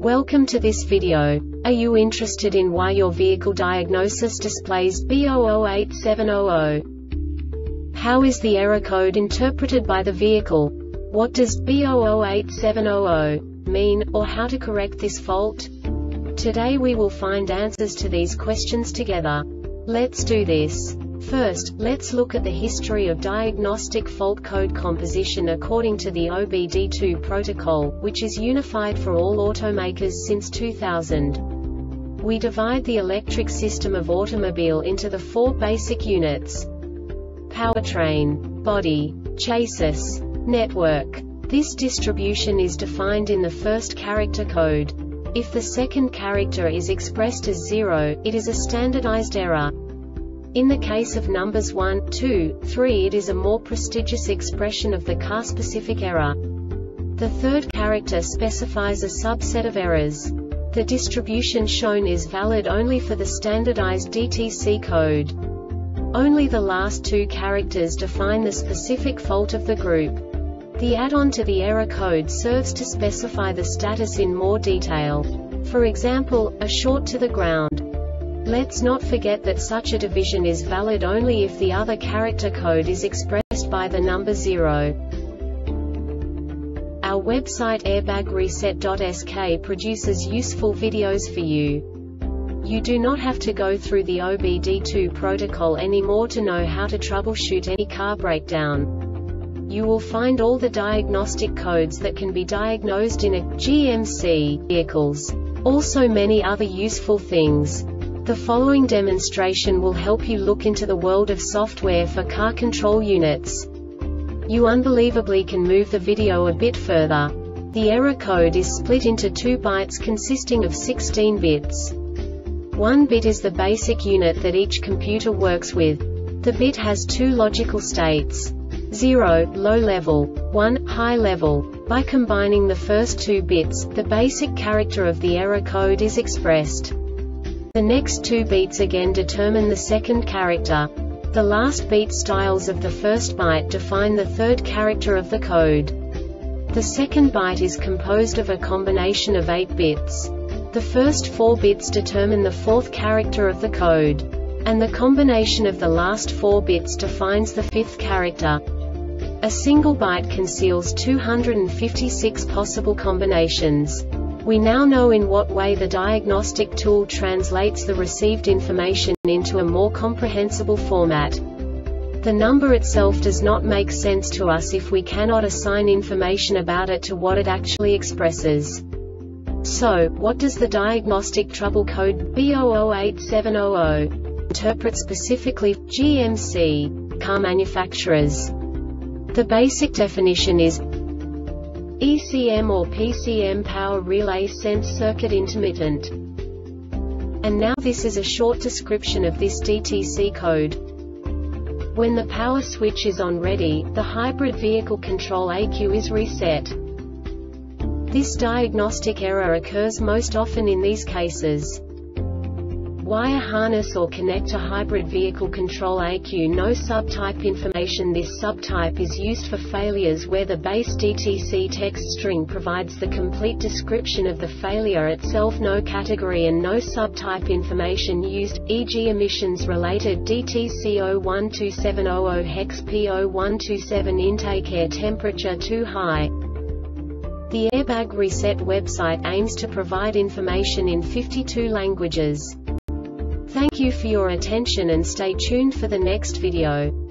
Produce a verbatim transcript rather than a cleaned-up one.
Welcome to this video. Are you interested in why your vehicle diagnosis displays B zero zero eight seven zero zero? How is the error code interpreted by the vehicle? What does B zero zero eight seven zero zero mean, or how to correct this fault? Today we will find answers to these questions together. Let's do this. First, let's look at the history of diagnostic fault code composition according to the O B D two protocol, which is unified for all automakers since two thousand. We divide the electric system of automobile into the four basic units: powertrain, body, chassis, network. This distribution is defined in the first character code. If the second character is expressed as zero, it is a standardized error. In the case of numbers one, two, three, it is a more prestigious expression of the car-specific error. The third character specifies a subset of errors. The distribution shown is valid only for the standardized D T C code. Only the last two characters define the specific fault of the group. The add-on to the error code serves to specify the status in more detail. For example, a short to the ground. Let's not forget that such a division is valid only if the other character code is expressed by the number zero. Our website airbag reset dot S K produces useful videos for you. You do not have to go through the O B D two protocol anymore to know how to troubleshoot any car breakdown. You will find all the diagnostic codes that can be diagnosed in a G M C vehicles. Also many other useful things. The following demonstration will help you look into the world of software for car control units. You unbelievably can move the video a bit further. The error code is split into two bytes consisting of sixteen bits. One bit is the basic unit that each computer works with. The bit has two logical states: zero, low level, one, high level. By combining the first two bits, the basic character of the error code is expressed. The next two beats again determine the second character. The last beat styles of the first byte define the third character of the code. The second byte is composed of a combination of eight bits. The first four bits determine the fourth character of the code. And the combination of the last four bits defines the fifth character. A single byte conceals two hundred fifty-six possible combinations. We now know in what way the diagnostic tool translates the received information into a more comprehensible format. The number itself does not make sense to us if we cannot assign information about it to what it actually expresses. So, what does the diagnostic trouble code B zero zero eight seven zero zero interpret specifically for G M C car manufacturers? The basic definition is E C M or P C M power relay sense circuit intermittent. And now this is a short description of this D T C code. When the power switch is on ready, the hybrid vehicle control E Q is reset. This diagnostic error occurs most often in these cases: wire harness or connector hybrid vehicle control E Q no subtype information. This subtype is used for failures where the base D T C text string provides the complete description of the failure itself, no category and no subtype information used, for example emissions related D T C zero one two seven zero zero hex P zero one two seven intake air temperature too high. The Airbag Reset website aims to provide information in fifty-two languages. Thank you for your attention and stay tuned for the next video.